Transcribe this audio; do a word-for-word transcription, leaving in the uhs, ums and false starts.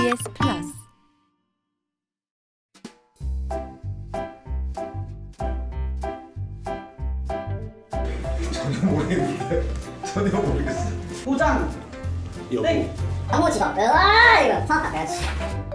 에스비에스플러스 전혀 모르겠는데. 전혀 모르겠어. 도장. 여보. 땡. 너무 지겹. 으아 이거 성악 가야지.